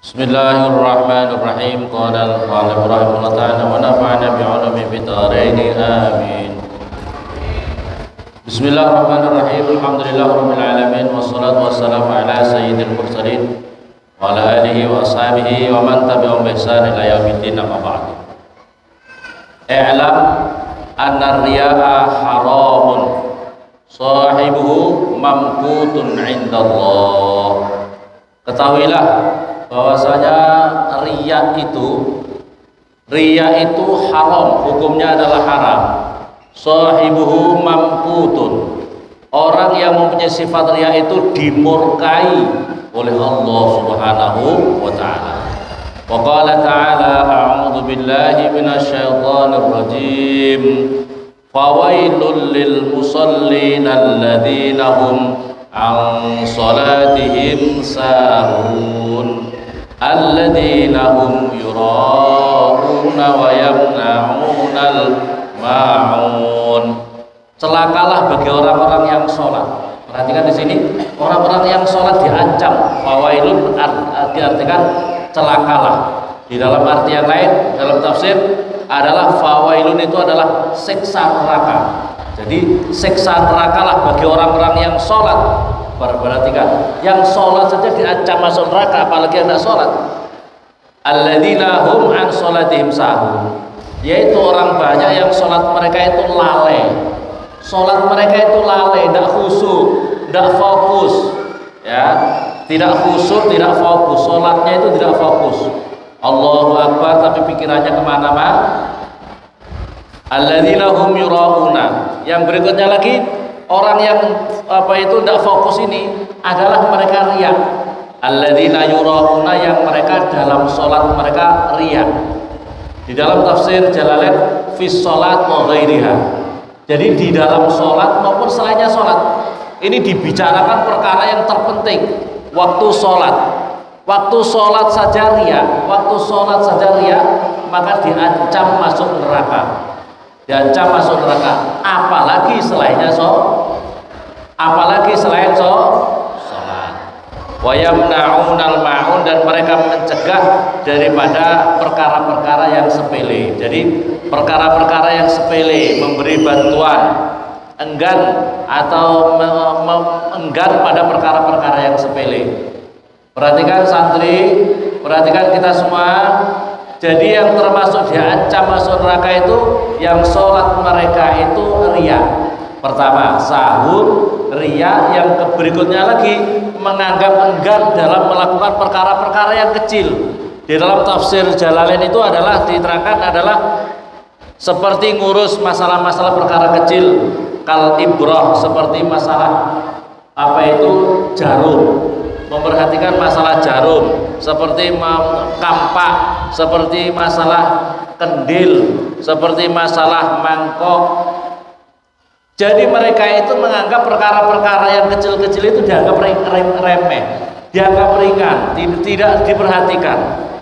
Bismillahirrahmanirrahim. Qala al-mu'allif rahimahullah ta'ala wa nafa'ana bi'ulumi fid dharain. Amin. Bismillahirrahmanirrahim. Alhamdulillahirabbil alamin wassalatu wassalamu ala sayyidil mursalin wa ala alihi wa ashabihi wa man tabi'ahum bi ihsan ila yaumiddin, amma ba'd. I'lam anna riya'a haramun sahibuhu mamqutun 'indallah. Ketahuilah bahwasanya riya itu haram, hukumnya adalah haram. Sahibuhu mamqutun, orang yang mempunyai sifat riya itu dimurkai oleh Allah Subhanahu wa taala. Wa qala ta'ala a'udzu billahi minasyaitonir rajim. Fawailul lil musallin alladzina hum an salatihim sahun alladzina hum yura'una wa yamna'unal ma'un. Celakalah bagi orang-orang yang sholat. Perhatikan di sini, orang-orang yang sholat diancam. Fawailun diartikan celakalah. Di dalam arti yang lain, dalam tafsir adalah fawailun itu adalah siksa neraka. Jadi siksa nerakalah bagi orang-orang yang sholat. Perhatikan, yang sholat saja diancam masuk neraka, apalagi yang tidak sholat. Alladzina hum an sholatihim sahun, yaitu orang banyak yang sholat mereka itu lalai. Sholat mereka itu lalai, tidak khusyuk, tidak fokus, ya, tidak khusyuk, tidak fokus. Sholatnya itu tidak fokus. Allahu Akbar, tapi pikirannya kemana-mana. Alladzina hum yura'una. Yang berikutnya lagi, orang yang tidak fokus ini adalah mereka riya. Alladzina yura'una, yang mereka dalam sholat mereka riya. Di dalam tafsir Jalalain fi sholat wa ghairiha. Jadi di dalam sholat maupun selainnya sholat, ini dibicarakan perkara yang terpenting. Waktu sholat, waktu sholat saja riya, waktu sholat saja riya, maka diancam masuk neraka. Diancam masuk neraka, apalagi selainnya sholat. Wa yamna'unal ma'un, dan mereka mencegah daripada perkara-perkara yang sepele. Jadi perkara-perkara yang sepele, memberi bantuan, enggan atau enggan pada perkara-perkara yang sepele. Perhatikan santri, perhatikan kita semua. Jadi yang termasuk diancam masuk neraka itu yang sholat mereka itu riya. Pertama sahur, riya. Yang berikutnya lagi menganggap enggan dalam melakukan perkara-perkara yang kecil. Di dalam tafsir Jalalain itu adalah diterangkan adalah seperti ngurus masalah-masalah perkara kecil, kal ibrah, seperti masalah jarum, memperhatikan masalah jarum, seperti kampak, seperti masalah kendil, seperti masalah mangkok. Jadi mereka itu menganggap perkara-perkara yang kecil-kecil itu dianggap remeh, dianggap ringan, tidak diperhatikan.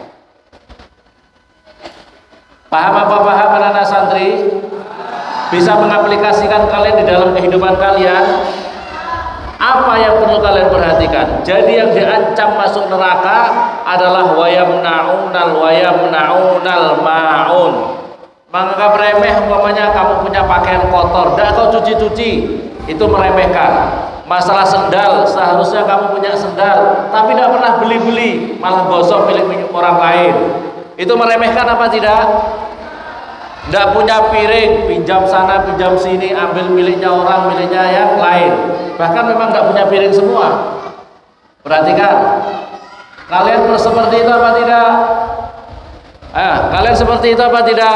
Paham apa paham anak-anak santri? Bisa mengaplikasikan kalian di dalam kehidupan kalian? Apa yang perlu kalian perhatikan? Jadi yang diancam masuk neraka adalah wayamna'unal ma'un. Menganggap remeh, umpamanya kamu punya pakaian kotor, tidak kau cuci-cuci, itu meremehkan. Masalah sendal, seharusnya kamu punya sendal, tapi tidak pernah beli-beli, malah gosok milik orang lain. Itu meremehkan apa tidak? Tidak punya piring, pinjam sana, pinjam sini, ambil miliknya orang, miliknya yang lain. Bahkan memang tidak punya piring semua. Perhatikan, kalian seperti itu apa tidak? Kalian seperti itu apa tidak?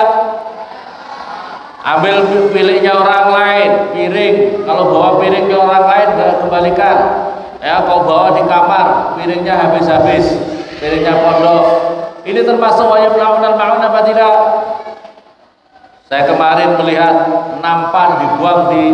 Ambil miliknya orang lain, piring. Kalau bawa piringnya orang lain, kembalikan. Ya, kau bawa di kamar, piringnya habis-habis, piringnya pondok. Ini termasuk wayamna'unal ma'un apa tidak? Saya kemarin melihat nampan dibuang di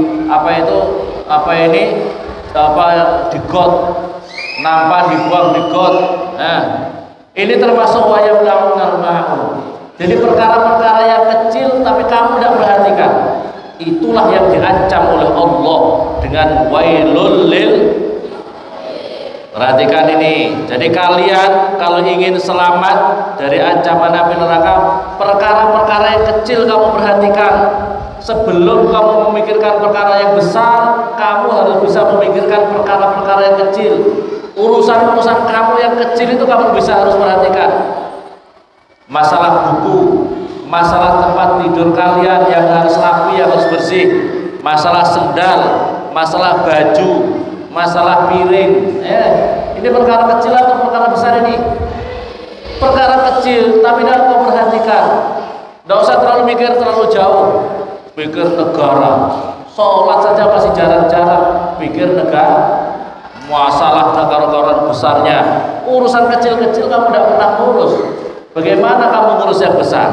di got. Nampan dibuang di got. Nah, ini termasuk wayamna'unal ma'un. Jadi perkara-perkara yang kecil tapi kamu tidak perhatikan, itulah yang diancam oleh Allah dengan wailul lil. Perhatikan ini. Jadi kalian kalau ingin selamat dari ancaman api neraka, perkara-perkara yang kecil kamu perhatikan. Sebelum kamu memikirkan perkara yang besar, kamu harus bisa memikirkan perkara-perkara yang kecil. Urusan-urusan kamu yang kecil itu kamu harus perhatikan. Masalah buku, masalah tempat tidur kalian yang harus rapi, yang harus bersih, masalah sendal, masalah baju, masalah piring. Ini perkara kecil atau perkara besar ini? Perkara kecil, tapi tidak kau perhatikan. Tidak usah terlalu mikir terlalu jauh. Pikir negara, sholat saja masih jarang-jarang. Pikir negara, masalah negara-negara besarnya. Urusan kecil-kecil kamu tidak pernah ngurus. Bagaimana kamu ngurus yang besar?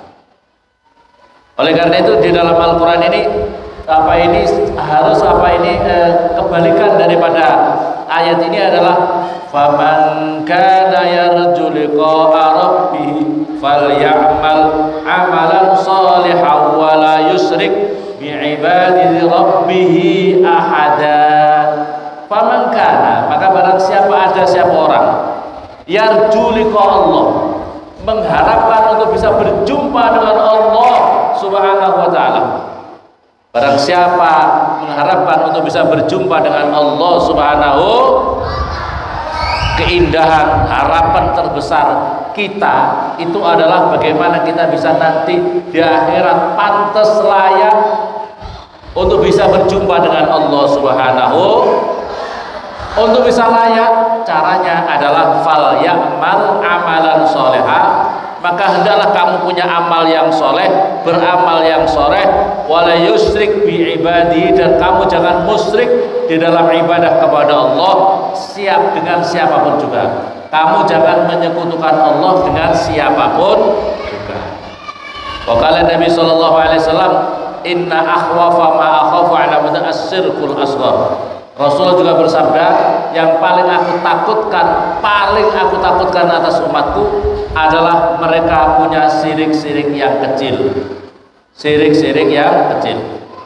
Oleh karena itu di dalam Al-Quran ini kebalikan daripada ayat ini adalah faman kana yarju liqa'a rabbih falyamal amalan shalihan wa la yusyrik bi'ibadati rabbih ahada. Faman kana, maka barang siapa ada siapa orang yarju liqa Allah, mengharapkan untuk bisa berjumpa dengan Allah Subhanahu wa ta'ala. Barang siapa mengharapkan untuk bisa berjumpa dengan Allah Subhanahu, keindahan harapan terbesar kita itu adalah bagaimana kita bisa nanti di akhirat pantas layak untuk bisa berjumpa dengan Allah Subhanahu. Untuk bisa layak, caranya adalah fal ya'mal amalan sholiha, maka hendaklah kamu punya amal yang soleh, beramal yang soleh, wala yusyrik bi ibadi, dan kamu jangan musyrik di dalam ibadah kepada Allah, siap dengan siapapun juga. Kamu jangan menyekutukan Allah dengan siapapun juga. Wakala Nabi sallallahu alaihi wasallam, inna akhwafa ma akhafu ala as-sirkul asghar. Rasulullah juga bersabda, yang paling aku takutkan atas umatku adalah mereka punya syirik-syirik yang kecil. Syirik-syirik yang kecil.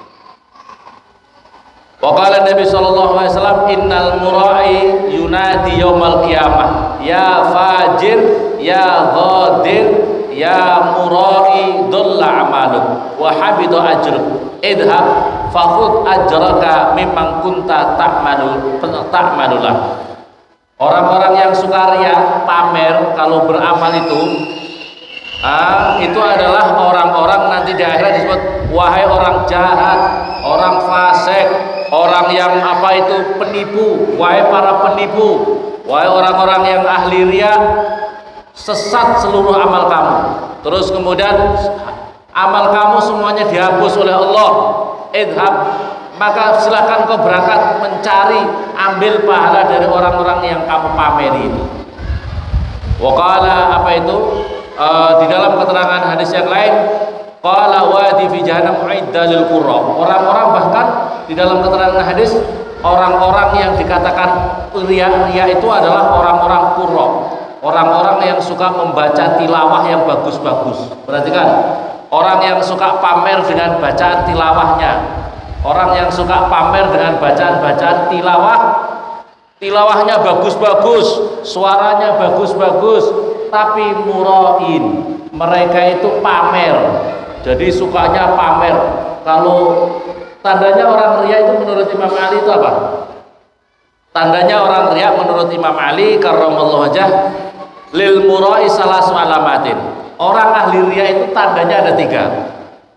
Wa qala Nabi sallallahu alaihi wasallam, innal mura'i yunadi yaumal qiyamah ya fajir ya ghadir ya mura'i dhalla amaluk wa habida ajruk idhab fakhud ajraka mimman kunta ta'malulah. Orang-orang yang suka riya, pamer kalau beramal itu adalah orang-orang nanti di akhirat disebut wahai orang jahat, orang fasik, orang yang penipu, wahai para penipu, wahai orang-orang yang ahli riya, sesat seluruh amal kamu. Terus kemudian amal kamu semuanya dihapus oleh Allah. Idhab, maka silakan kau berangkat mencari, ambil pahala dari orang-orang yang kamu pameri itu. Waqala di dalam keterangan hadis yang lain, qala wadi fi jahannam uiddalil qurra. Orang-orang bahkan di dalam keterangan hadis, orang-orang yang dikatakan riya itu adalah orang-orang qurra, orang-orang yang suka membaca tilawah yang bagus-bagus. Perhatikan, orang yang suka pamer dengan bacaan tilawahnya, orang yang suka pamer dengan bacaan-bacaan tilawahnya bagus-bagus, suaranya bagus-bagus, tapi murain, mereka itu pamer. Jadi sukanya pamer. Kalau tandanya orang riya itu menurut Imam Ali itu apa? Tandanya orang riya menurut Imam Ali karramallahu wajhah, lil murai salasu alamatin. Orang ahli riya itu tandanya ada 3.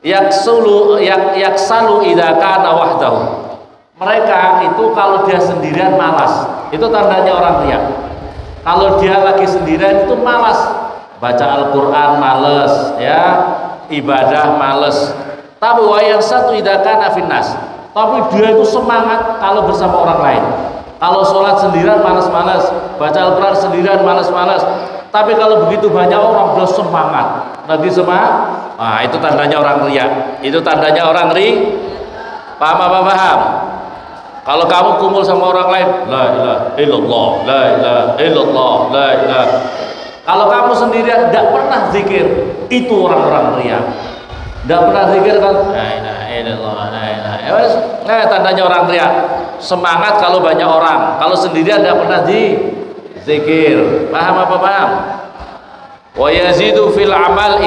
Yaksalu idza kana wahdahu. Mereka itu kalau dia sendirian malas, itu tandanya orang riya. Kalau dia lagi sendirian itu malas, baca Al-Qur'an males, ya, ibadah males. Tapi yang satu idza kana finnas, tapi dia itu semangat kalau bersama orang lain. Kalau sholat sendirian malas-malas, baca Al-Qur'an sendirian malas-malas. Tapi kalau begitu banyak orang udah semangat, lagi semangat, itu tandanya orang riya. Itu tandanya orang paham apa paham? Kalau kamu kumpul sama orang lain, la ilaha illallah, la ilaha illallah, la ilaha. Kalau kamu sendirian tidak pernah zikir, itu orang-orang riya. Tidak pernah zikir kan, la ilaha illallah, la ilaha illallah. Nah, tandanya orang riya. Semangat kalau banyak orang, kalau sendirian tidak pernah zikir. Paham apa paham? Wa yazidu fil amal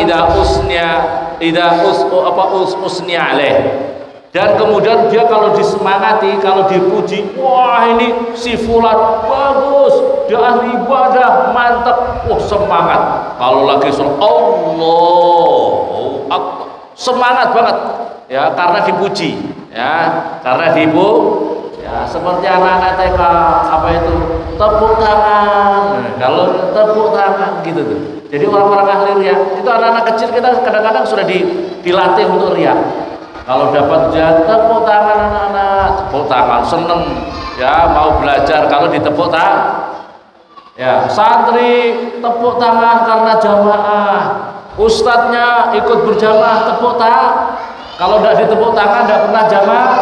usnia alaih. Dan kemudian dia kalau disemangati, kalau dipuji, wah ini si fulan bagus, dia ahli ibadah, mantap, wah semangat. Kalau lagi sholat, Allah, semangat banget, ya karena dipuji, ya karena ya seperti anak-anak TK apa itu tepuk tangan, kalau tepuk tangan gitu tuh. Jadi orang-orang ahli riya itu anak-anak kecil kita kadang-kadang sudah dilatih untuk riya. Kalau dapat ujian tepuk tangan anak-anak, tepuk tangan, seneng ya mau belajar kalau ditepuk tangan. Ya, santri tepuk tangan karena jamaah. Ustadznya ikut berjamaah tepuk tangan. Kalau tidak ditepuk tangan tidak pernah jamaah.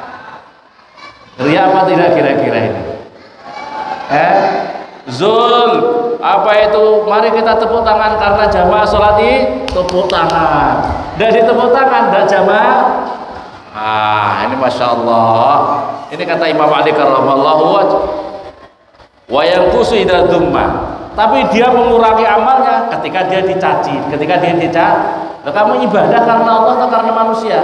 Riya apa tidak kira-kira ini? Zul, apa itu? Mari kita tepuk tangan karena jamaah sholat tepuk tangan. Dan ditepuk tangan, tidak jamaah. Ini masya Allah. Ini kata Imam Ali karramallahu wajh. Wa yanqusu idza dzumma. Tapi dia mengurangi amalnya ketika dia dicaci, ketika dia dicaci. Kamu ibadah karena Allah atau karena manusia?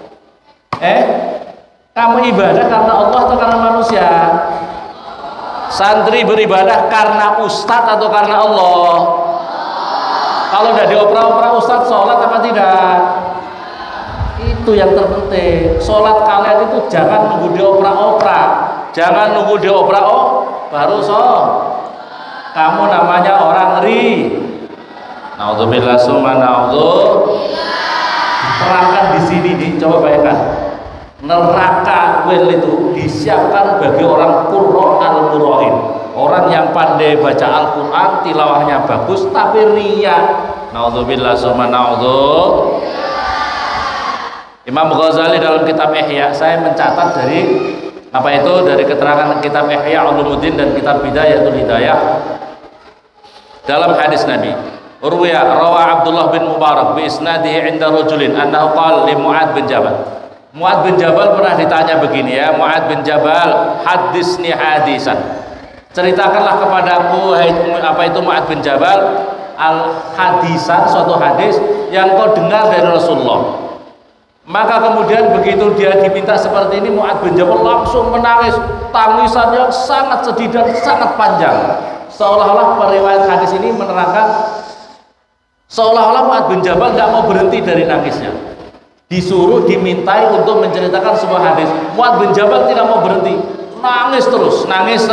Kamu ibadah karena Allah atau karena manusia? Santri beribadah karena ustadz atau karena Allah? Kalau udah diopera-opera ustadz sholat apa tidak? Itu yang terpenting. Sholat kalian itu jangan nunggu diopera-opera, jangan nunggu diopera baru kamu namanya orang naudzubillah summa naudzubillah. Terangkan di sini nih, coba bayangkan. Neraka wel itu disiapkan bagi orang qurra al-murain, orang yang pandai baca Al-Quran, tilawahnya bagus tapi riya. Naudzubillah summa naudzubillah. Imam Ghazali dalam kitab Ihya, saya mencatat dari dari keterangan kitab Ihya Ulumuddin dan kitab Bidayatul Hidayah, dalam hadis Nabi rawa Abdullah bin Mubarak bi isnadihi inda rajulin annahu qala li Mu'ad bin Jabal. Mu'ad bin Jabal pernah ditanya begini, ya Mu'ad bin Jabal, hadisni hadisan, ceritakanlah kepadaku Mu'ad bin Jabal al-hadisan, suatu hadis yang kau dengar dari Rasulullah. Maka kemudian begitu dia diminta seperti ini, Mu'ad bin Jabal langsung menangis, tangisan yang sangat sedih dan sangat panjang. Seolah-olah periwayat hadis ini menerangkan seolah-olah Mu'ad bin Jabal tidak mau berhenti dari nangisnya. Disuruh, dimintai untuk menceritakan sebuah hadis. Mu'ad bin Jabal tidak mau berhenti, nangis terus.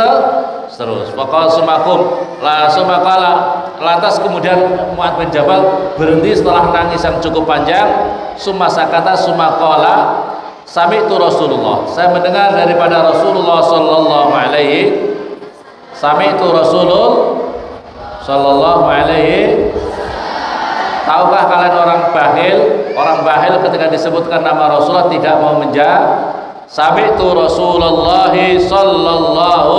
Lantas kemudian Mu'ad bin Jabal berhenti setelah nangis yang cukup panjang. Sumasakata sumakola sami'tu Rasulullah, saya mendengar daripada Rasulullah sallallahu alaihi. Sami'tu Rasulullah sallallahu alaihi. Tahukah kalian orang bakhil? Orang bakhil ketika disebutkan nama Rasulullah tidak mau menjawab. Sami'tu Rasulullah sallallahu.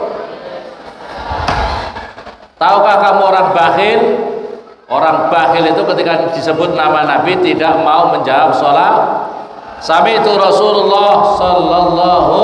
Tahukah kamu orang bakhil? Orang bakhil itu ketika disebut nama Nabi tidak mau menjawab sholat. Sami'tu Rasulullah sallallahu.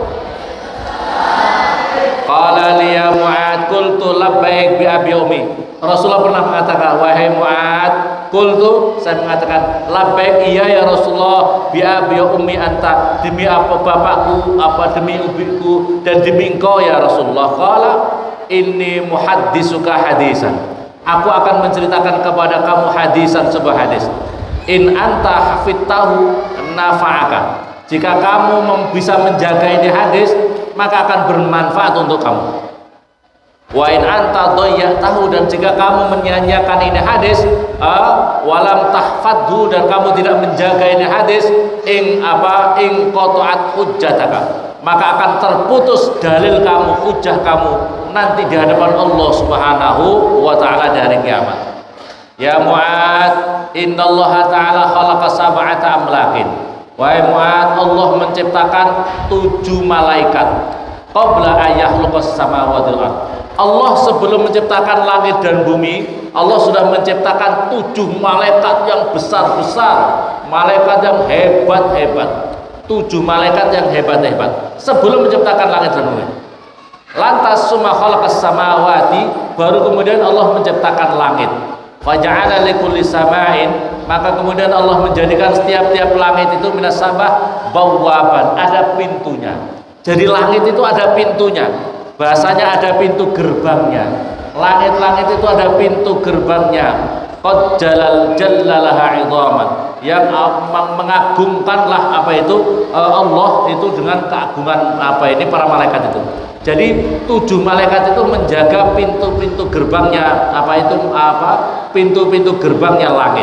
Qala li ya Mu'ad qultu labbaik bi abi ummi. Rasulullah pernah mengatakan, wahai Mu'ad, qultu, saya mengatakan labbaik, iya ya Rasulullah, bi abi ummi anta, demi apa bapakku, apa demi ibuku dan demi engkau ya Rasulullah. Qala inni muhaddisuka hadisan, aku akan menceritakan kepada kamu hadisan, sebuah hadis. In anta hafidtahu nafa'aka, jika kamu bisa menjaga ini hadis maka akan bermanfaat untuk kamu. Wa in anta dhayya'tahu, dan jika kamu menyia-nyiakan ini hadis, walam tahfadhu, dan kamu tidak menjaga ini hadis, ing qata'at hujjataka, maka akan terputus dalil kamu, hujjah kamu nanti di hadapan Allah Subhanahu wa taala di hari kiamat. Ya Mu'ad, innallaha ta'ala khalaqa sab'ata amlakin. Wahai Mu'ad, Allah menciptakan 7 malaikat qabla ayakhluqas samawati wal ardh, Allah sebelum menciptakan langit dan bumi, Allah sudah menciptakan 7 malaikat yang besar-besar, malaikat yang hebat-hebat. 7 malaikat yang hebat-hebat sebelum menciptakan langit dan bumi. Lantas summa khalaqas samawati, baru kemudian Allah menciptakan langit. Faja'ala likulli sama'in, maka kemudian Allah menjadikan setiap-tiap langit itu minas samah bawwaban, ada pintunya. Jadi langit itu ada pintunya. Bahasanya ada pintu gerbangnya. Langit-langit itu ada pintu gerbangnya. Qad jallalaha 'idhaman, yang mengagumkanlah apa itu Allah itu dengan keagungan para malaikat itu. Jadi 7 malaikat itu menjaga pintu-pintu gerbangnya pintu-pintu gerbangnya langit.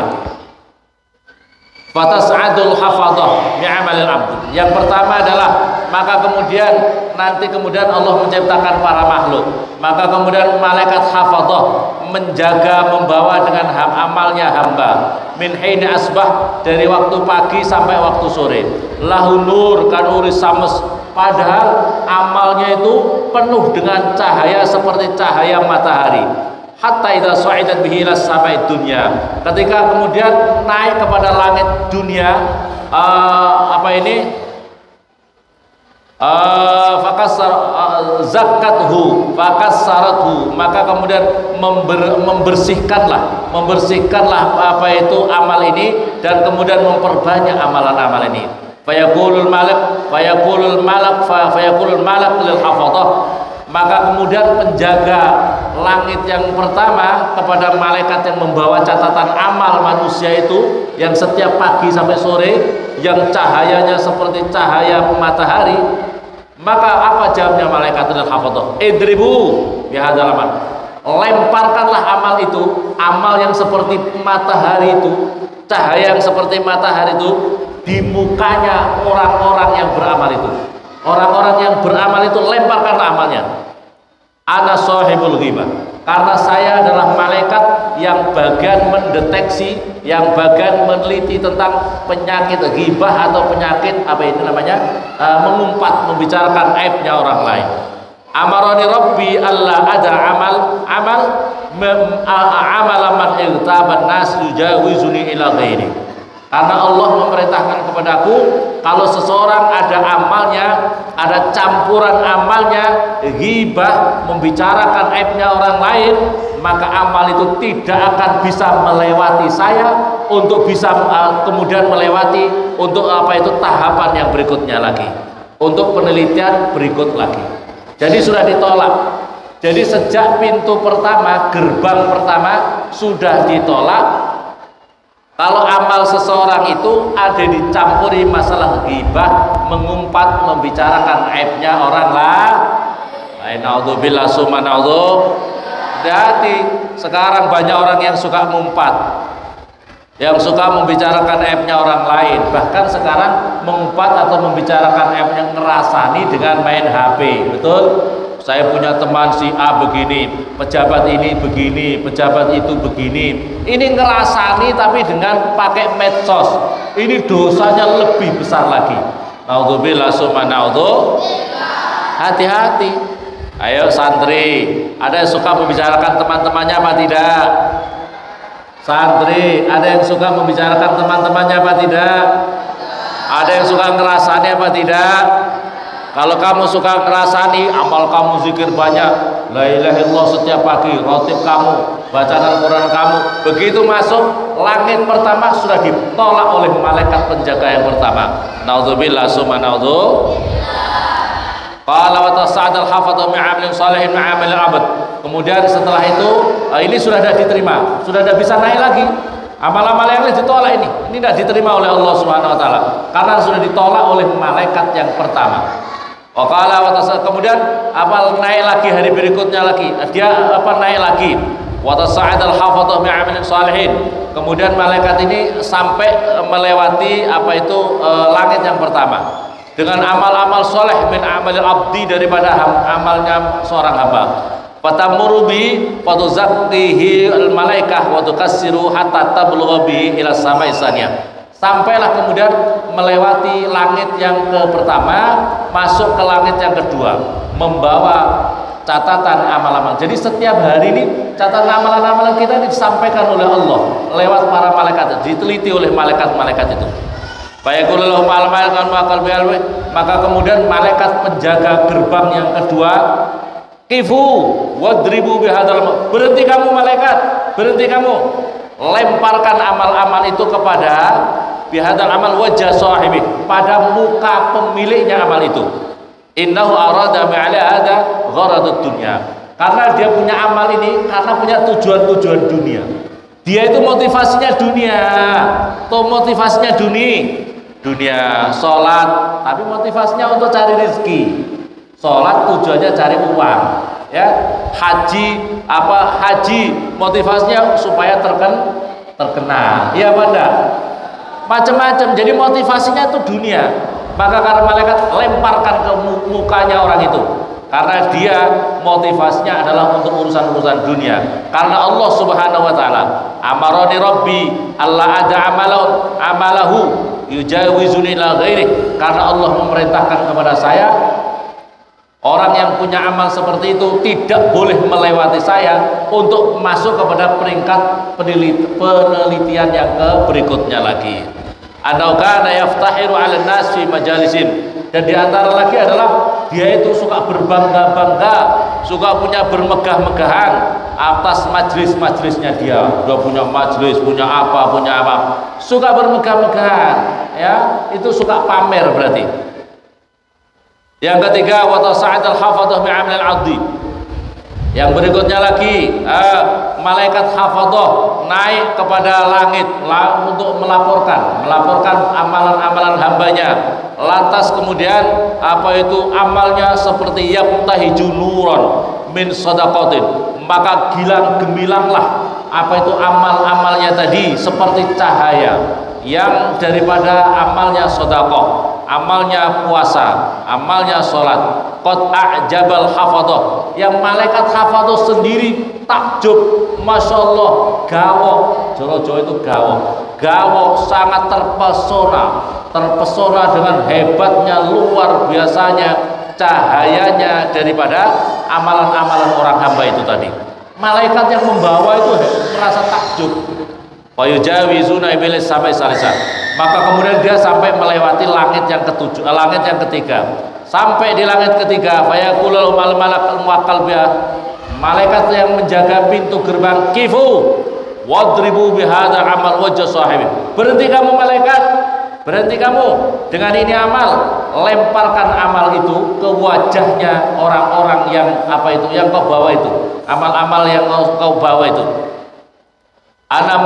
Fatas'adul hafadhah bi'amalil 'abd. Yang pertama adalah maka kemudian Allah menciptakan para makhluk. Maka kemudian malaikat hafadhah menjaga, membawa dengan amalnya hamba. Min hini asbah, dari waktu pagi sampai waktu sore. Lahu nur kanuri sams, padahal amalnya itu penuh dengan cahaya seperti cahaya matahari. Hatta idza sa'idat bihi ila samai dunya, ketika kemudian naik kepada langit dunia, fakassarathu, maka kemudian membersihkanlah amal ini, dan kemudian memperbanyak amalan-amal ini. Fayaqulul malak lil hafadhah, maka kemudian penjaga langit yang pertama kepada malaikat yang membawa catatan amal manusia itu, yang setiap pagi sampai sore, yang cahayanya seperti cahaya matahari. Maka apa jawabnya malaikat dan hafadhah? Idribu bihadzal amal, lemparkanlah amal itu, amal yang seperti matahari itu, cahaya yang seperti matahari itu, di mukanya orang-orang yang beramal itu. Orang-orang yang beramal itu lemparkanlah amalnya. Ana sahibul ghibah, karena saya adalah malaikat yang bagian mendeteksi, yang bagian meneliti tentang penyakit ghibah atau penyakit mengumpat, membicarakan aibnya orang lain. Amarani Rabbi alla ada amalan man irtaban nas yujawizuni ila ghairi. Karena Allah memerintahkan kepadaku, kalau seseorang ada amalnya, ada campuran amalnya, ghibah, membicarakan aibnya orang lain, maka amal itu tidak akan bisa melewati saya untuk bisa kemudian melewati untuk tahapan yang berikutnya lagi, untuk penelitian berikut lagi. Jadi sudah ditolak. Jadi sejak pintu pertama, gerbang pertama sudah ditolak. Kalau amal seseorang itu ada dicampuri masalah ghibah, mengumpat, membicarakan aibnya orang lain. Naudzubillah summa naudzu. Hati-hati, sekarang banyak orang yang suka ngumpat, yang suka membicarakan aibnya orang lain. Bahkan sekarang mengumpat atau membicarakan aibnya, ngerasani dengan main HP. Betul? Saya punya teman si A begini, pejabat ini begini, pejabat itu begini. Ini ngerasani tapi dengan pakai medsos. Ini dosanya lebih besar lagi. Naudzubillah summa naudzu. Hati-hati. Ayo santri, ada yang suka membicarakan teman-temannya apa tidak? Santri, ada yang suka membicarakan teman-temannya apa tidak? Ada yang suka ngerasani apa tidak? Kalau kamu suka ngerasani, amal kamu zikir banyak, la ilaha illallah setiap pagi, rotib kamu, bacaan Al-Quran kamu, begitu masuk langit pertama sudah ditolak oleh malaikat penjaga yang pertama. Naudzubillah summa naudzu. Qala wa tasa'adal hafadhu min 'amalin shalihin min 'amalil 'abd. Kemudian setelah itu ini sudah ada diterima, sudah ada bisa naik lagi. Amal-amal yang lain ditolak ini tidak diterima oleh Allah Subhanahu wa taala karena sudah ditolak oleh malaikat yang pertama. Kemudian naik lagi hari berikutnya lagi, dia naik lagi. Wa tasa'adal hafadhu min 'amalin shalihin. Kemudian malaikat ini sampai melewati langit yang pertama dengan amal-amal soleh min amalil abdi, daripada amalnya seorang hamba. Fatamurubi fatuzaktihi al malaikah wa tukassiru hatta tablugha bihi ila samai saniyah. Sampailah kemudian melewati langit yang ke pertama, masuk ke langit yang kedua, membawa catatan amal-amal. Jadi setiap hari ini catatan amalan-amalan kita disampaikan oleh Allah lewat para malaikat, diteliti oleh malaikat-malaikat itu. Fayaqulullahu maka kemudian malaikat penjaga gerbang yang kedua, kifu wadribu bihadzal, berhenti kamu malaikat, berhenti kamu, lemparkan amal-amal itu kepada bihadzal amal wajah sahibi, pada muka pemiliknya amal itu. Innahu arada bi'ala hada gharadud dunya, karena dia punya amal ini karena punya tujuan-tujuan dunia. Dia itu motivasinya dunia, atau motivasinya dunia, sholat, tapi motivasinya untuk cari rezeki. Sholat tujuannya cari uang, ya. Haji motivasinya supaya terkenal, iya apa enggak? Macam-macam. Jadi motivasinya itu dunia. Maka karena malaikat lemparkan ke mukanya orang itu, karena dia motivasinya adalah untuk urusan-urusan dunia. Karena Allah Subhanahu wa taala, amaroni Rabbi Allah ada amalahu yujawizuni ila ghairi, karena Allah memerintahkan kepada saya, orang yang punya amal seperti itu tidak boleh melewati saya untuk masuk kepada peringkat penelitian yang berikutnya lagi. Anau kana yaftahiru 'alan nas fi majalisin, dan diantara lagi adalah dia itu suka berbangga-bangga, suka punya bermegah-megahan atas majlis-majlisnya dia punya majlis, punya apa, suka bermegah-megahan, ya, itu suka pamer berarti. Yang ketiga, wa tasa'idul hafadhah bi'amlil 'adhi. Yang berikutnya lagi, malaikat hafadhah naik kepada langit untuk melaporkan amalan-amalan hambanya. Lantas kemudian amalnya seperti yabtahiju nuran min shadaqatin, maka gilang-gemilanglah amal-amalnya tadi seperti cahaya yang daripada amalnya sedekah, amalnya puasa, amalnya sholat. Qad a'jabal hafadhah, yang malaikat hafadhah sendiri takjub, masya Allah, gawok, Jawa itu gawok, sangat terpesona dengan hebatnya, luar biasanya cahayanya daripada amalan-amalan orang hamba itu tadi. Malaikat yang membawa itu merasa takjub. Wayujawizuna iblis sampai salisa, maka kemudian dia sampai melewati langit yang ketiga. Sampai di langit ketiga, fayaqulul malakul muwakkal biha, malaikat yang menjaga pintu gerbang, kifu wadribu bihadzal amal wajh sahibi, berhenti kamu malaikat, berhenti kamu dengan ini amal, lemparkan amal itu ke wajahnya orang-orang yang yang kau bawa itu, amal-amal yang kau bawa itu. Ana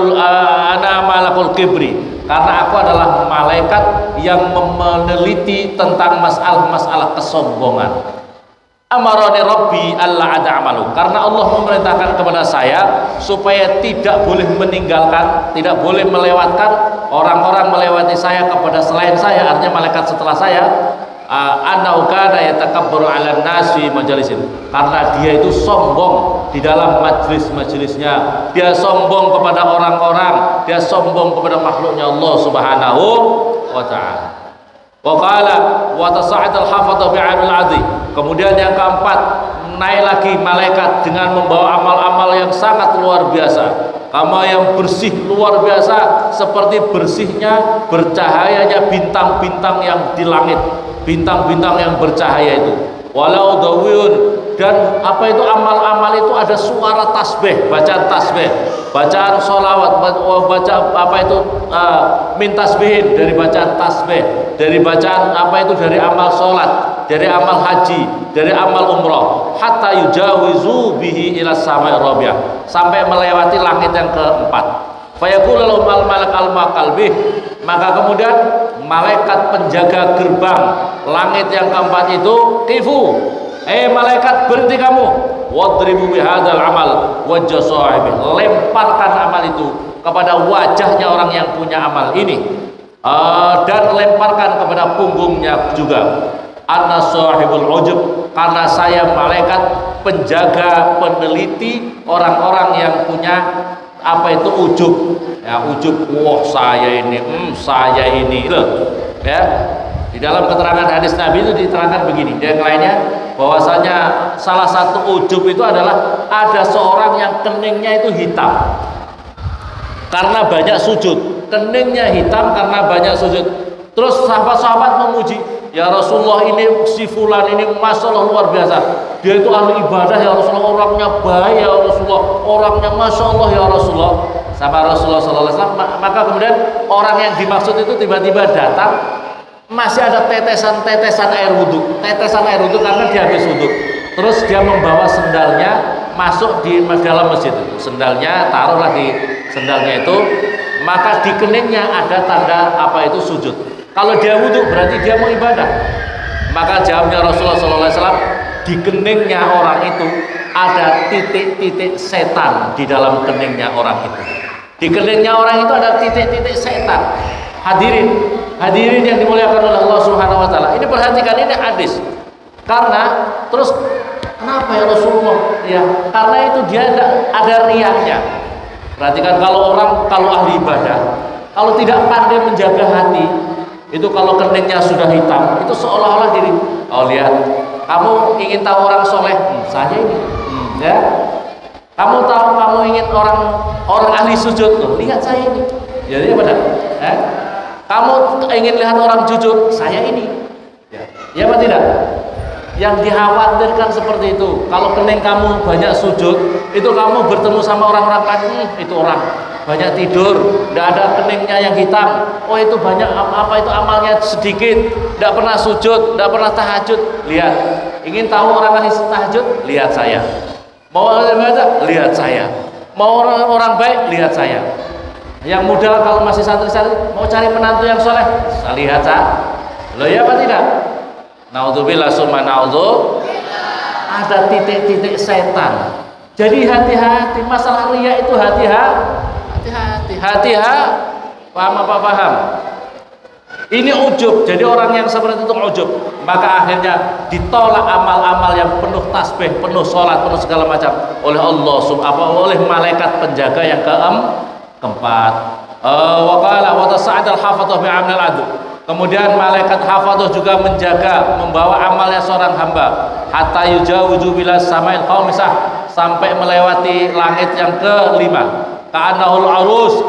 malakul kibri, karena aku adalah malaikat yang meneliti tentang masalah kesombongan. Amaroni Rabbi alla ada amalu, karena Allah memerintahkan kepada saya supaya tidak boleh meninggalkan, tidak boleh melewatkan orang-orang melewati saya kepada selain saya, artinya malaikat setelah saya. Annahu kana yatakabbaru 'alan nasi majalisin, karena dia itu sombong di dalam majlis-majlisnya, dia sombong kepada orang-orang, dia sombong kepada makhluknya Allah Subhanahu wa ta'ala. Wa qala wa tasa'idul hafadha bi'amil 'adhi, kemudian yang keempat, naik lagi malaikat dengan membawa amal-amal yang sangat luar biasa, amal yang bersih luar biasa, seperti bersihnya, bercahayanya bintang-bintang yang di langit, bintang-bintang yang bercahaya itu. Walau dawiyun, dan amal-amal itu ada suara tasbih, bacaan tasbih, bacaan sholawat, min tasbihin, dari bacaan tasbih, dari bacaan dari amal sholat, dari amal haji, dari amal umrah, hatta yujawizu bihi ila samai rabi'ah, sampai melewati langit yang keempat. Fayaqulu malak al-maqalbih, maka kemudian malaikat penjaga gerbang langit yang keempat itu, kifu, malaikat berhenti kamu, wadribu bihadzal amal wajh sahibi, lemparkan amal itu kepada wajahnya orang yang punya amal ini, dan lemparkan kepada punggungnya juga. Anna sahibul ujub, karena saya malaikat penjaga peneliti orang-orang yang punya ujub, ya, ujub, wah saya ini loh, ya. Di dalam keterangan hadis Nabi itu diterangkan begini, dan yang lainnya, bahwasanya salah satu ujub itu adalah ada seorang yang keningnya itu hitam karena banyak sujud. Keningnya hitam karena banyak sujud. Terus sahabat-sahabat memuji, ya Rasulullah, ini si fulan ini masya Allah luar biasa, dia itu ahli ibadah ya Rasulullah, orangnya baik ya Rasulullah, orangnya masya Allah ya Rasulullah. Sama Rasulullah SAW. Maka kemudian orang yang dimaksud itu tiba-tiba datang, masih ada tetesan air wudhu, karena dia habis wudhu. Terus dia membawa sendalnya masuk di dalam masjid itu, sendalnya taruhlah di sendalnya itu, maka di keningnya ada tanda apa itu sujud. Kalau dia wudhu berarti dia mau ibadah. Maka jawabnya Rasulullah SAW, di keningnya orang itu ada titik-titik setan di dalam keningnya orang itu. Di keningnya orang itu ada titik-titik setan. Hadirin yang dimuliakan oleh Allah Subhanahu Wa Taala. Ini perhatikan, ini hadis. Karena terus kenapa ya Rasulullah? Ya karena itu dia ada riaknya. Perhatikan, kalau ahli ibadah, kalau tidak pandai menjaga hati, itu kalau keningnya sudah hitam, itu seolah-olah diri, oh lihat, kamu ingin tahu orang soleh, saya ini, ya, kamu ingin orang ahli sujud, lihat saya ini, jadi apa dah? Kamu ingin lihat orang jujur, saya ini, ya apa tidak? Yang dikhawatirkan seperti itu. Kalau kening kamu banyak sujud, itu kamu bertemu sama orang-orang lain, itu orang banyak tidur, tidak ada keningnya yang hitam, oh itu banyak apa itu amalnya sedikit, tidak pernah sujud, tidak pernah tahajud. Lihat, ingin tahu orang ahli tahajud, lihat saya. Mau orang baca, lihat saya. Mau orang baik, lihat saya. Yang muda kalau masih santri-santri mau cari menantu yang soleh, saya lihat saya. Loh ya apa tidak? Naudzubillah summa naudzu, ada titik-titik setan. Jadi hati-hati, masalah riya itu hati-hati. Paham apa paham? Ini ujub. Jadi orang yang seperti itu ujub, maka akhirnya ditolak amal-amal yang penuh tasbih, penuh sholat, penuh segala macam oleh Allah oleh malaikat penjaga yang keempat. Waqala wa tasa'adal hafadhah bi'amnil adu. Kemudian malaikat hafadhah juga menjaga, membawa amalnya seorang hamba hatta yujawizu bila sama'il khamisah, sampai melewati langit yang kelima. Ka'annahul arus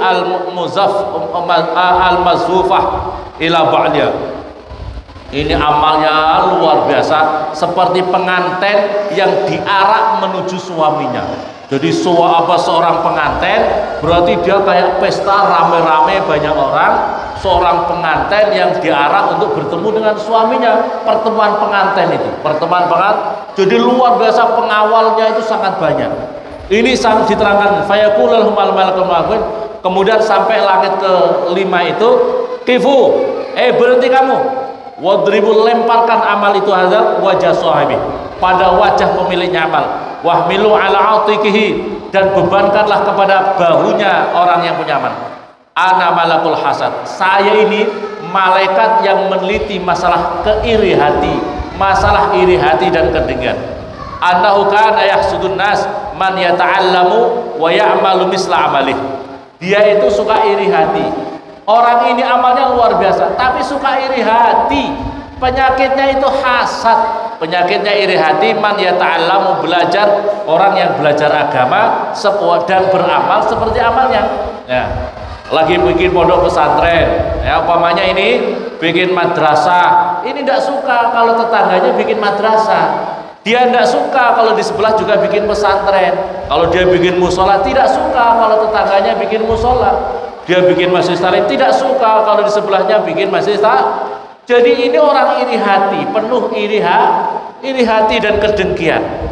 al-mazufah ila ba'diyah. Ini amalnya luar biasa, seperti pengantin yang diarak menuju suaminya. Jadi seorang pengantin berarti dia kayak pesta rame-rame banyak orang. Seorang pengantin yang diarak untuk bertemu dengan suaminya, pertemuan pengantin itu, jadi luar biasa, pengawalnya itu sangat banyak. Ini sangat diterangkan, fayaqulul malaikatu, kemudian sampai langit kelima itu, kifu, berhenti kamu, wadribul, lemparkan amal itu hadza wajah sahibi, pada wajah pemiliknya amal, wahmilu ala atiqihi, dan bebankanlah kepada bahunya orang yang punya amal. Ana malakul hasad, saya ini malaikat yang meneliti masalah keiri hati, masalah iri hati dan kedengkian. Annahu kana yahsudun nas man yata'allamu wa ya'malu misla amalih. Dia itu suka iri hati. Orang ini amalnya luar biasa, tapi suka iri hati. Penyakitnya itu hasad. Penyakitnya iri hati, man yata'allamu, belajar, orang yang belajar agama dan beramal seperti amalnya. Ya. Lagi bikin pondok pesantren, ya umpamanya ini bikin madrasah, ini tidak suka kalau tetangganya bikin madrasah, dia tidak suka kalau di sebelah juga bikin pesantren, kalau dia bikin musola tidak suka kalau tetangganya bikin musola, dia bikin masjid taklim tidak suka kalau di sebelahnya bikin masjid taklim. Jadi ini orang iri hati, penuh iri hati dan kedengkian.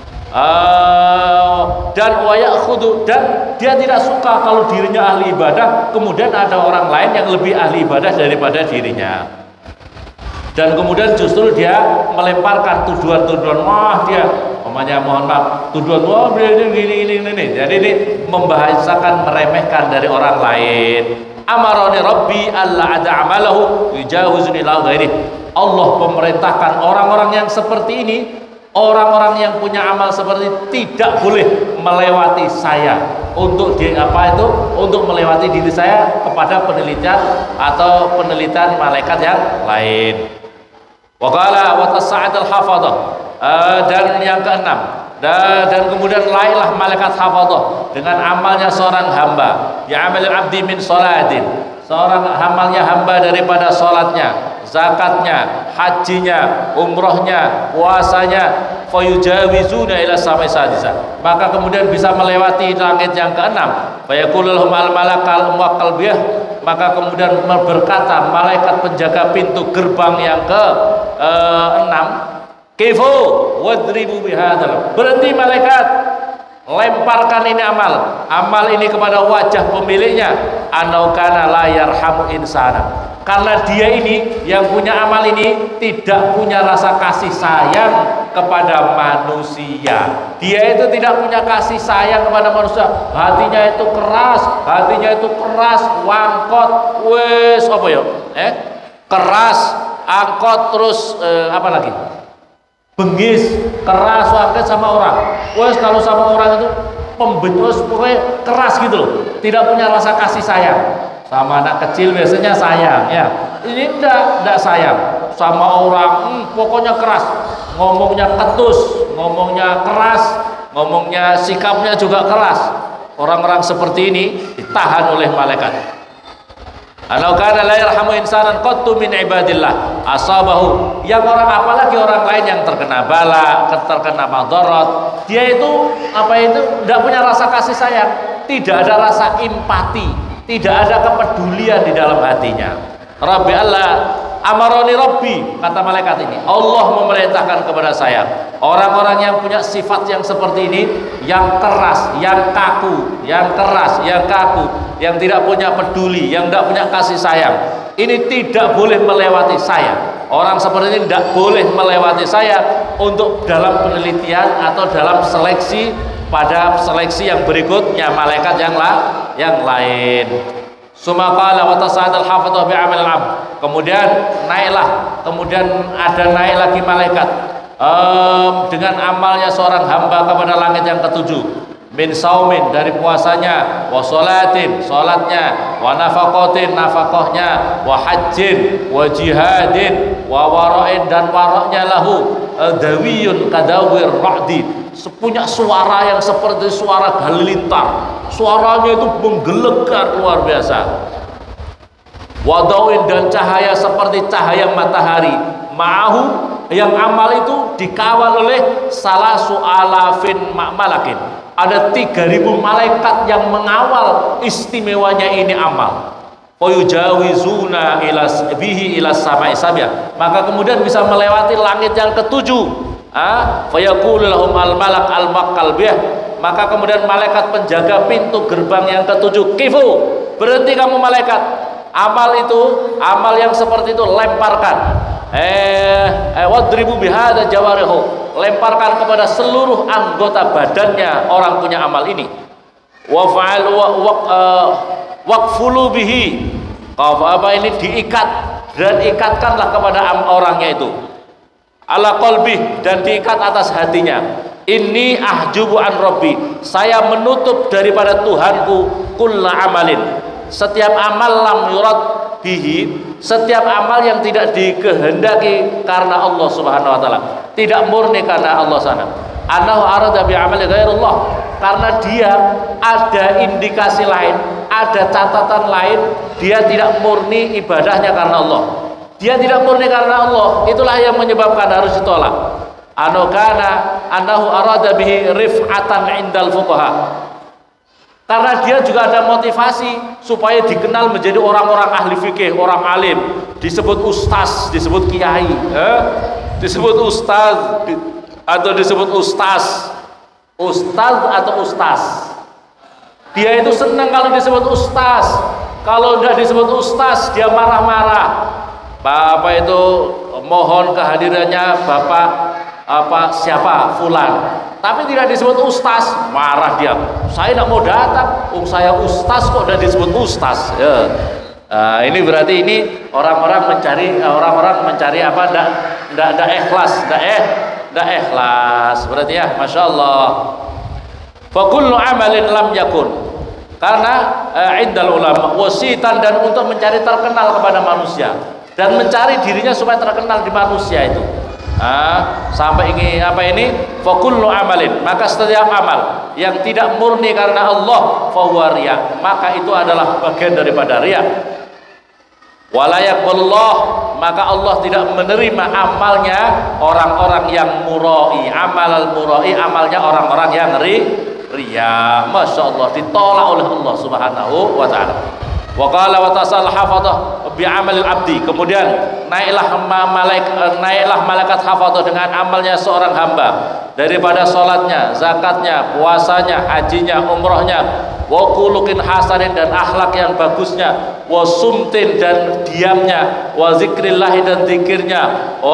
Dan wayakhudhu, dan dia tidak suka kalau dirinya ahli ibadah, kemudian ada orang lain yang lebih ahli ibadah daripada dirinya, dan kemudian justru dia melemparkan tuduhan-tuduhan, wah dia namanya, mohon maaf, tuduhan, wah ini. Jadi ini membahasakan, meremehkan dari orang lain. Amarani Rabbi alla ada amalahu yujawizuni ila ghairi. Allah memerintahkan orang-orang yang seperti ini, orang-orang yang punya amal seperti ini, tidak boleh melewati saya untuk untuk melewati diri saya kepada penelitian malaikat yang lain. Wa qala wa tasa'adal hafadhah, Dan yang keenam, dan kemudian laiklah malaikat hafadhah dengan amalnya seorang hamba, ya amalil abdi min salatin, seorang amalnya hamba daripada salatnya, zakatnya, hajinya, umrohnya, puasanya, fayujawizuna ila samai sadisa, maka kemudian bisa melewati langit yang keenam. Fayaqulul malakal muwakkal bih, maka kemudian berkata malaikat penjaga pintu gerbang yang ke enam, kifu wadribu bihadzal, berhenti malaikat, lemparkan ini amal ini kepada wajah pemiliknya, anau kana la yarhamu insana, karena dia ini yang punya amal ini tidak punya rasa kasih sayang kepada manusia. Dia itu tidak punya kasih sayang kepada manusia, hatinya itu keras, wangkot, wes apa ya, keras, angkot, terus apa lagi, bengis, keras banget sama orang. Wes kalau sama orang itu pembentus, pokoknya keras gitu loh, tidak punya rasa kasih sayang. Sama anak kecil biasanya sayang, ya. Ini enggak sayang sama orang, pokoknya keras, ngomongnya ketus, ngomongnya keras, ngomongnya sikapnya juga keras. Orang-orang seperti ini ditahan oleh malaikat. Alau kana la yarhamu insanan qattu min ibadillah asabahu, yang orang apalagi orang lain yang terkena bala, terkena madarat, dia itu tidak punya rasa kasih sayang, tidak ada rasa empati, tidak ada kepedulian di dalam hatinya. Rabbi Allah amaroni Rabbi, kata malaikat ini, Allah memerintahkan kepada saya, orang-orang yang punya sifat yang seperti ini, yang keras, yang kaku, yang tidak punya peduli, yang tidak punya kasih sayang, ini tidak boleh melewati saya. Orang seperti ini tidak boleh melewati saya untuk dalam penelitian atau dalam seleksi, pada seleksi yang berikutnya malaikat yang lain. Sumakala wa tasa'adal hafadhah bi'amal al-'abd, kemudian naik lagi malaikat dengan amalnya seorang hamba kepada langit yang ketujuh. Min saumin, dari puasanya, wa sholatin, sholatnya, wa nafaqatin, nafaqahnya, wa hajjin, wa jihadin, wa wara'in, dan wara'nya lahu dawiyun kadawir ra'di, punya suara yang seperti suara halilintar, suaranya itu menggelegar luar biasa. Wadawin, dan cahaya seperti cahaya matahari, ma'ahu, yang amal itu dikawal oleh salasu alafin malakin, ada 3.000 malaikat yang mengawal istimewanya ini amal. Fayujawizuna bihi ila samai sabya, maka kemudian bisa melewati langit yang ketujuh. Fayaqulu lahum al-malak al-muwakkal bih, maka kemudian malaikat penjaga pintu gerbang yang ketujuh, kifu, berhenti kamu malaikat, amal yang seperti itu lemparkan. Wadribu bihadza jawarihu, lemparkan kepada seluruh anggota badannya orang punya amal ini. Waqfulu bihi, ini diikat, dan ikatkanlah kepada orangnya itu, ala qalbih, dan diikat atas hatinya. Inni ahjubu an rabbi, saya menutup daripada Tuhanku kulla amalin, setiap amal lam yurad bihi, setiap amal yang tidak dikehendaki karena Allah Subhanahu wa taala, tidak murni karena Allah sana. Anahu arada bi amali ghairullah, karena dia ada indikasi lain, ada catatan lain, dia tidak murni ibadahnya karena Allah. Dia tidak murni karena Allah, itulah yang menyebabkan harus ditolak. Anahu arada bihi rif'atan indal fuqaha, karena dia juga ada motivasi supaya dikenal menjadi orang-orang ahli fikih, orang alim, disebut ustaz, disebut kiai, disebut ustaz, atau disebut ustaz atau ustaz. Dia itu senang kalau disebut ustaz. Kalau tidak disebut ustaz, dia marah-marah. Bapak itu mohon kehadirannya Bapak siapa fulan, tapi tidak disebut ustaz, marah dia. Saya tidak mau datang, saya ustaz kok tidak disebut ustaz. Ini berarti ini orang-orang mencari apa? Tidak ikhlas, berarti ya, masya Allah. Fakullu amalin lam yakun, karena indal ulama wasitan, dan untuk mencari terkenal kepada manusia, dan mencari dirinya supaya terkenal di manusia itu. Sampai ini apa ini? Fa kullu amalin, maka setiap amal yang tidak murni karena Allah fahuwa riya, maka itu adalah bagian daripada riya. Wala yaqbalullah, maka Allah tidak menerima amalnya orang-orang yang murai. Amal murai, amalnya orang-orang yang riya. Masya Allah, ditolak oleh Allah Subhanahu wa ta'ala. Wa qala wa tasal hafadhah bi amalil abdi. Kemudian naiklah malaikat hafadhah dengan amalnya seorang hamba, daripada salatnya, zakatnya, puasanya, hajinya, umrohnya, wa khuluqin hasanin, dan akhlak yang bagusnya, wa sumtin, dan diamnya, wa zikrillah, dan zikirnya,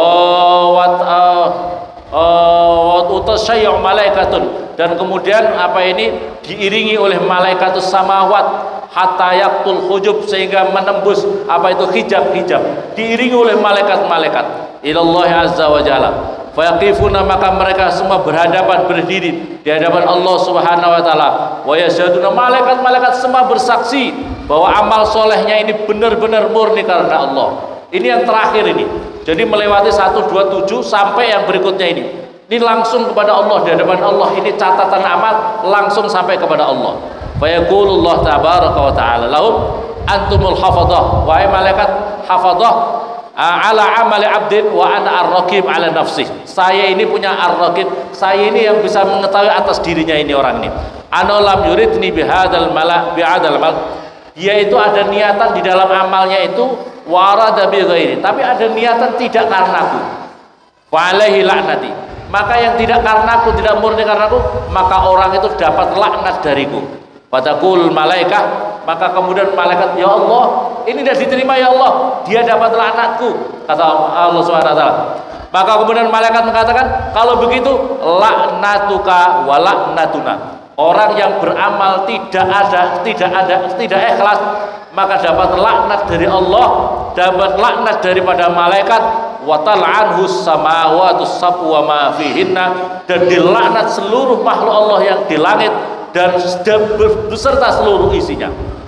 wa utasayyu malaikatun, dan kemudian apa ini diiringi oleh malaikatus samawat hatta yaqtul hujub, sehingga menembus apa itu hijab diiringi oleh malaikat-malaikat ilallah azza wa jalla. Fayaqifuna, maka mereka semua berhadapan, berdiri di hadapan Allah Subhanahu wa taala. Wa yasyaduna, malaikat-malaikat semua bersaksi bahwa amal solehnya ini benar-benar murni karena Allah. Ini yang terakhir ini. Jadi melewati 127 sampai yang berikutnya ini. Ini langsung kepada Allah, di hadapan Allah. Ini catatan amal langsung sampai kepada Allah. Fa yaqulullah tabaraka wa ta'ala lahum antumul hafadhah, wahai malaikat hafadhah, ala amali abdin wa ana ar-raqib ala nafsih. Saya ini punya ar-raqib, saya ini yang bisa mengetahui atas dirinya ini orang ini. Ana lam yuridni bihadzal mala bi'adzal mal, yaitu ada niatan di dalam amalnya itu warada bi ghairi, tapi ada niatan tidak karenaku. Wa alaihi la'nati, maka yang tidak karenaku, tidak murni karenaku, maka orang itu dapat laknat dariku. Fatakul malaikah, maka kemudian malaikat, ya Allah, ini tidak diterima ya Allah, dia dapat laknatku, kata Allah Subhanahu wa taala. Maka kemudian malaikat mengatakan, kalau begitu laknatuka wa laknatuna, orang yang beramal tidak ikhlas, maka dapat laknat dari Allah, dapat laknat daripada malaikat, wa tal'anhu samawati sab'u wa ma fihinna, dan dilaknat seluruh makhluk Allah yang di langit dan beserta seluruh isinya,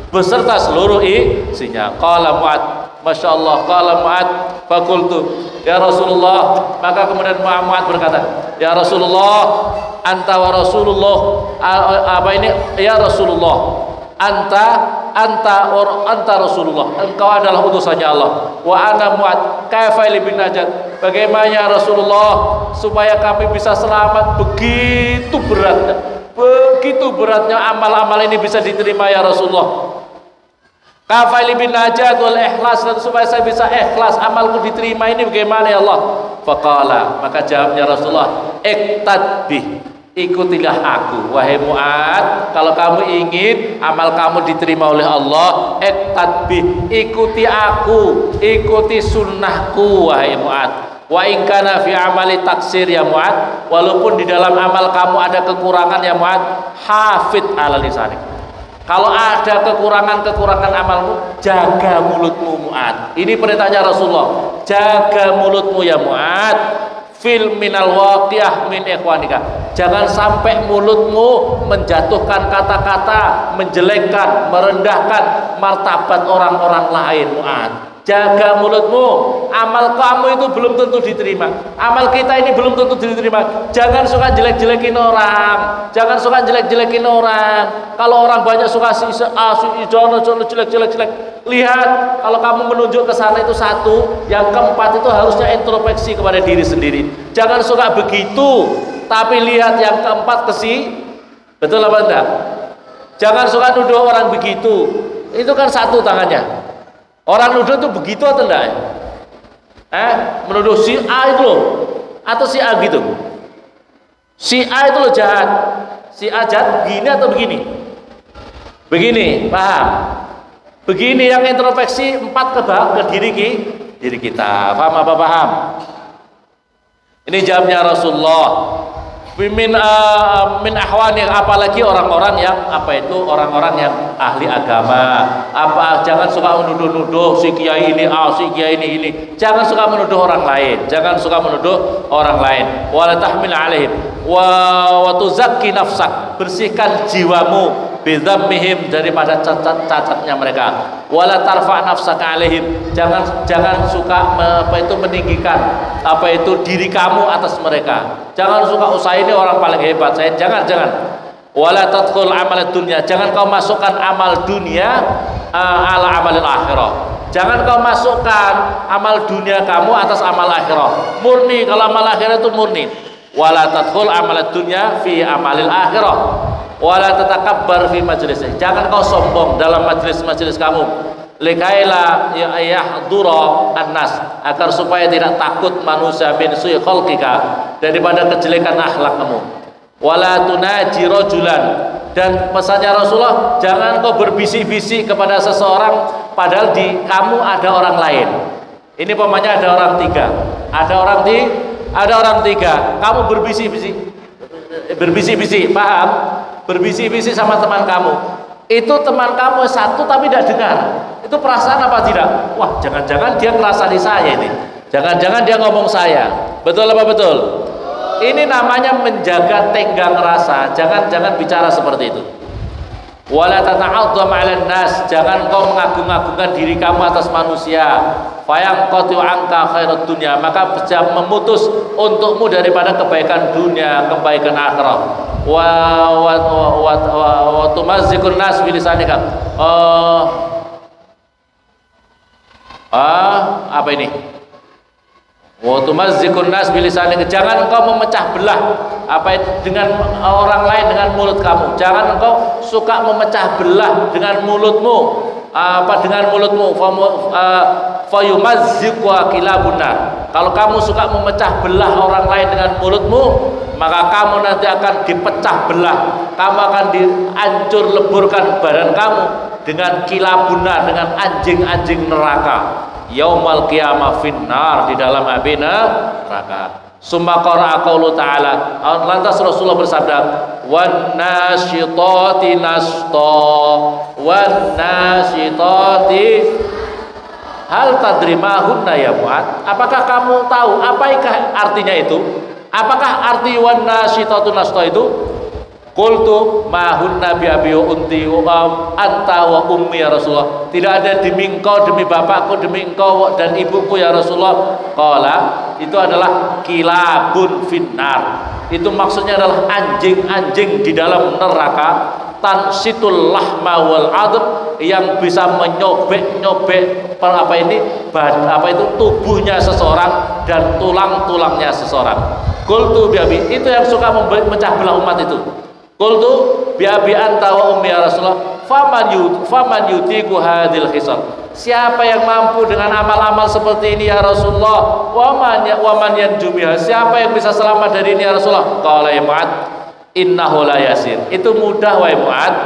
Qala Mu'ad, Masya Allah, qala Mu'ad, fakultu ya Rasulullah, maka kemudian Mu'ad berkata, ya Rasulullah, anta wa Rasulullah, apa ini, ya Rasulullah, anta Rasulullah, engkau adalah utusannya Allah, wa ana Mu'ad, kaifa li bin najat, bagaimana ya Rasulullah supaya kami bisa selamat, begitu beratnya amal-amal ini bisa diterima ya Rasulullah. Kafali bin najat wal ikhlas, dan supaya saya bisa ikhlas amalku diterima ini bagaimana ya Allah? Faqala, maka jawabnya Rasulullah, iqtad bih, ikutilah aku wahai Mu'ad, kalau kamu ingin amal kamu diterima oleh Allah, iqtad bih, ikuti aku, ikuti sunnahku wahai Mu'ad. Wa in kana fi amali taksir ya Mu'ad, walaupun di dalam amal kamu ada kekurangan ya Mu'ad, hafid ala lisanik, kalau ada kekurangan amalmu, jaga mulutmu Mu'ad. Ini perintahnya Rasulullah, jaga mulutmu ya Mu'ad. Fil minal waqiah min ikhwanika, jangan sampai mulutmu menjatuhkan kata-kata, menjelekkan, merendahkan martabat orang-orang lain Mu'ad. Jaga mulutmu, amal kamu itu belum tentu diterima, amal kita ini belum tentu diterima. Jangan suka jelek-jelekin orang, Kalau orang banyak suka si jelek. Lihat, kalau kamu menunjuk ke sana itu satu, yang keempat itu harusnya introspeksi kepada diri sendiri. Jangan suka begitu, tapi lihat yang keempat betul apa enggak? Jangan suka nuduh orang begitu, itu kan satu tangannya. Orang nuduh itu begitu atau enggak? Menuduh si A itu loh, atau si A gitu. Si A itu loh jahat, si A jahat begini atau begini? Begini, paham? Begini yang introspeksi 4 ke diri kita. Paham apa paham? Ini jawabnya Rasulullah. Min ahwani, apalagi orang-orang yang orang-orang yang ahli agama. Jangan suka menuduh-nuduh si kiai ini si kiai ini. Jangan suka menuduh orang lain. Wala tahmil alaihim wa tuzakki nafsak, bersihkan jiwamu bidzammihim, daripada cacatnya mereka. Wala tarfa nafsaka alaihim, jangan suka meninggikan diri kamu atas mereka. Jangan suka usaha ini orang paling hebat saya, jangan. Wala tadkhul amal dunya, jangan kau masukkan amal dunia ala amalil akhirah. Jangan kau masukkan amal dunia kamu atas amal akhirah. Murni, kalau amal akhirah itu murni. Wala tadkhul amal dunya fi amalil akhirah. Wala tatakabbar fi majlisih, jangan kau sombong dalam majlis-majlis kamu. Likaila yahdura annas, agar supaya tidak takut manusia min su'i khalqika, daripada kejelekan akhlak kamu. Wala tunaji rajulan, dan pesannya Rasulullah, jangan kau berbisik-bisik kepada seseorang padahal di kamu ada orang lain. Ini pokoknya ada orang tiga, ada orang tiga, kamu berbisik-bisik, paham? Berbisik-bisik sama teman kamu. Itu teman kamu satu tapi tidak dengar. Itu perasaan apa tidak? Wah, jangan-jangan dia ngerasani saya ini. Jangan-jangan dia ngomong saya. Betul apa betul? Ini namanya menjaga tenggang rasa. Jangan bicara seperti itu. Wala tata'addam 'alan nas, jangan kau mengagung-agungkan diri kamu atas manusia. Fayang qatu anka khairat dunya, maka memutus untukmu daripada kebaikan dunia, kebaikan akhirat. Wa tumazzikun nas bilisanika. Apa ini? Wa tumazzikun nas bilisanika, jangan engkau memecah belah dengan orang lain dengan mulut kamu. Jangan engkau suka memecah belah dengan mulutmu. Dengan mulutmu. Fayumazziqu kilabuna, kalau kamu suka memecah belah orang lain dengan mulutmu, maka kamu nanti akan dipecah belah, kamu akan dihancur leburkan badan kamu dengan kilabuna, dengan anjing-anjing neraka. Yaumal qiyamah finnar, di dalam api neraka. Summa qara'a qaulu ta'ala, lantas Rasulullah bersabda, wan nasyitati nashta, wan nasyitati, hal tadrimahunna ya Mu'ad, apakah kamu tahu apakah artinya itu? Apakah arti wan nasyitatu nashta itu? Qultu ma hunna bi abi unti wa anta wa ummi ya Rasulullah, tidak ada demi engkau, demi bapakku, demi engkau dan ibuku ya Rasulullah. Qala, itu adalah kilabun finnar, itu maksudnya adalah anjing-anjing di dalam neraka. Tansitul lahma wal adab, yang bisa menyobek-nyobek tubuhnya seseorang dan tulang-tulangnya seseorang. Qultu bi abi, itu yang suka memecah belah umat itu. Qultu bi abi anta wa ummi ya Rasulullah, faman yutiku hadil khisal, siapa yang mampu dengan amal-amal seperti ini ya Rasulullah? Waman yanjumiha, siapa yang bisa selamat dari ini ya Rasulullah? Qala ya Mu'ad, innahu la yasir, itu mudah wahai Mu'ad.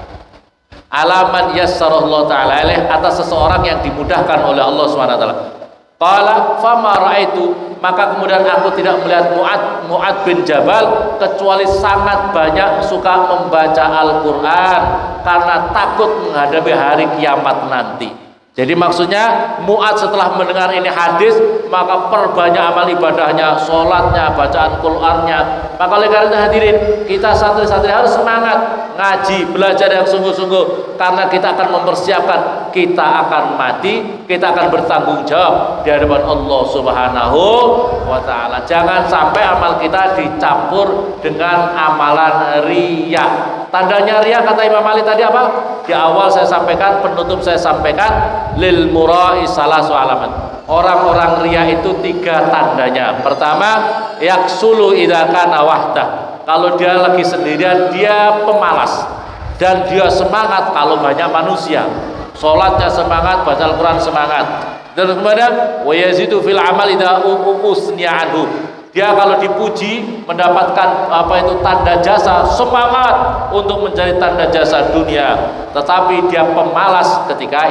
Alaman yassarallahu ta'ala alaih, atas seseorang yang dimudahkan oleh Allah SWT. Qala fama ra'aitu, maka kemudian aku tidak melihat Mu'ad bin Jabal kecuali sangat banyak suka membaca Al-Quran karena takut menghadapi hari kiamat nanti. Jadi maksudnya Mu'ad setelah mendengar ini hadis, maka perbanyak amal ibadahnya, sholatnya, bacaan Qur'annya. Maka oleh karena itu hadirin, kita santri-santri harus semangat ngaji, belajar yang sungguh-sungguh, karena kita akan mempersiapkan, kita akan mati, kita akan bertanggung jawab di hadapan Allah Subhanahu wa ta'ala. Jangan sampai amal kita dicampur dengan amalan riya. Tandanya riya kata Imam Ali tadi apa? Di awal saya sampaikan, penutup saya sampaikan, lil mura'i salasu alamat. Orang-orang riya itu 3 tandanya. Pertama, yaksulu idza kana wahdah, kalau dia lagi sendirian dia pemalas dan dia semangat kalau banyak manusia. Sholatnya semangat, baca Al-Quran semangat. Dan kemudian wa yazidu fil amal idza usniya anhu, dia kalau dipuji mendapatkan tanda jasa, semangat untuk mencari tanda jasa dunia. Tetapi dia pemalas ketika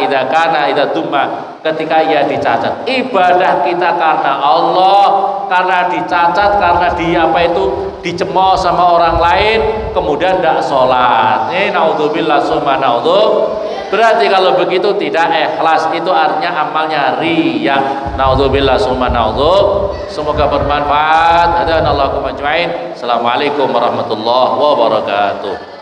ketika ia dicacat. Ibadah kita karena Allah, karena dicacat, karena dicemooh sama orang lain, kemudian tidak sholat. Ini naudzubillah summa naudzubillah. Berarti kalau begitu tidak ikhlas, itu artinya amalnya riya. Naudzubillah summa naudzubillah. Semoga bermanfaat. Hadanallahu ajmain. Assalamualaikum warahmatullahi wabarakatuh.